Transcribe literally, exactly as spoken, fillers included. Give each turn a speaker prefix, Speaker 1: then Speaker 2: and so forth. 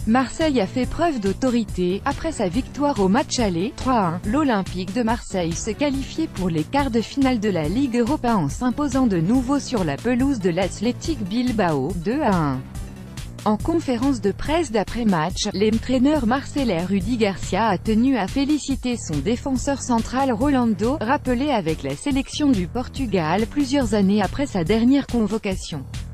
Speaker 1: Marseille a fait preuve d'autorité. Après sa victoire au match aller, trois à un, l'Olympique de Marseille se qualifiait pour les quarts de finale de la Ligue Europa en s'imposant de nouveau sur la pelouse de l'Athletic Bilbao, deux à un. En conférence de presse d'après-match, l'entraîneur marseillais Rudy Garcia a tenu à féliciter son défenseur central Rolando, rappelé avec la sélection du Portugal plusieurs années après sa dernière convocation.